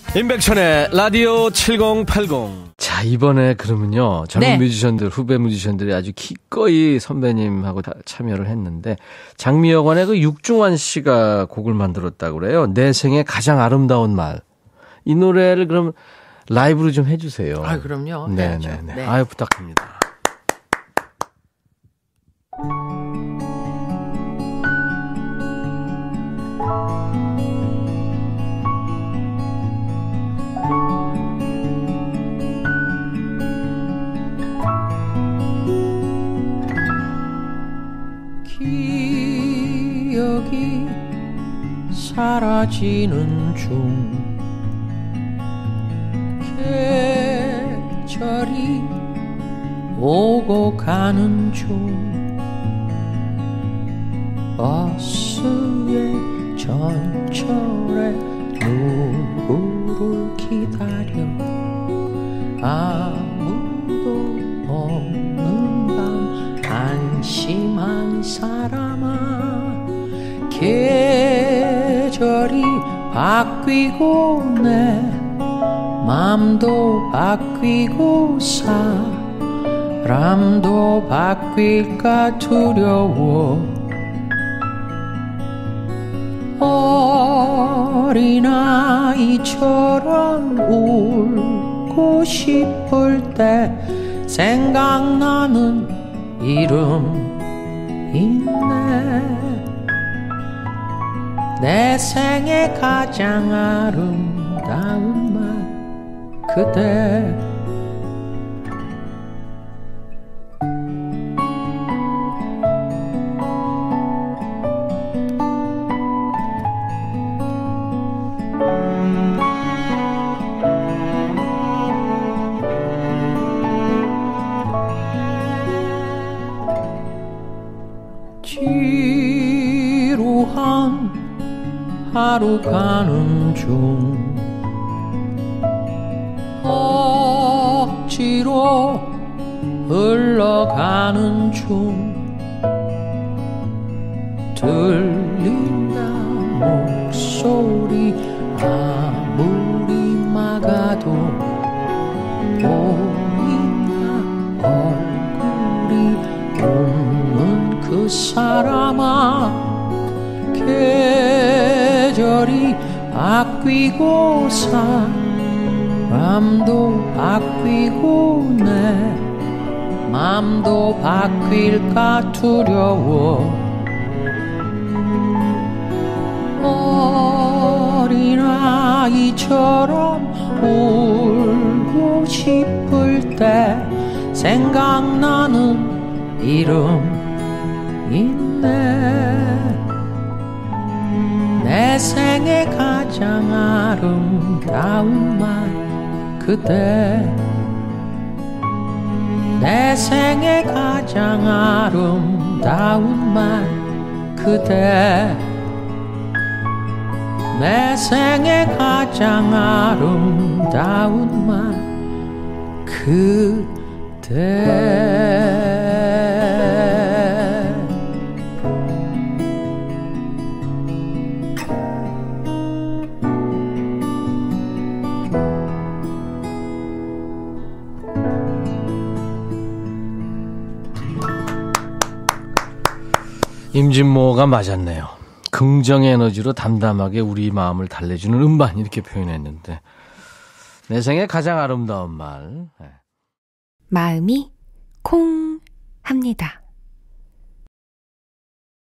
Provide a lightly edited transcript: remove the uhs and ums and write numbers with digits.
임백천의 라디오 7080. 자, 이번에 그러면요, 젊은 네. 뮤지션들, 후배 뮤지션들이 아주 기꺼이 선배님하고 다 참여를 했는데, 장미여관의 그 육중환 씨가 곡을 만들었다고 그래요. 내 생에 가장 아름다운 말. 이 노래를 그럼 라이브로 좀 해주세요. 아, 그럼요. 네네네. 네. 아유, 부탁합니다. 기억이 사라지는 중 계절이 오고 가는 중 버스의 전철에 누구를 기다려 아무도 없는 밤 안심한 사람아 계절이 바뀌고 내 맘도 바뀌고 사람도 바뀔까 두려워 어린아이처럼 울고 싶을 때 생각나는 이름 있네 내 생에 가장 아름다운 말 그대 지루한 하루 가는 중 억지로 흘러가는 중 들린다 목소리 아무리 막아도 보인다 얼굴이 웃는 그 사람아 계절이 바뀌고 사람도 바뀌고 내 맘도 바뀔까 두려워 어린아이처럼 울고 싶을 때 생각나는 이름 있네 내 생에 가장 아름다운 말 그대 내 생에 가장 아름다운 말 그대 내 생에 가장 아름다운 말 그대 임진모가 맞았네요. 긍정의 에너지로 담담하게 우리 마음을 달래주는 음반 이렇게 표현했는데 내 생에 가장 아름다운 말. 마음이 콩 합니다.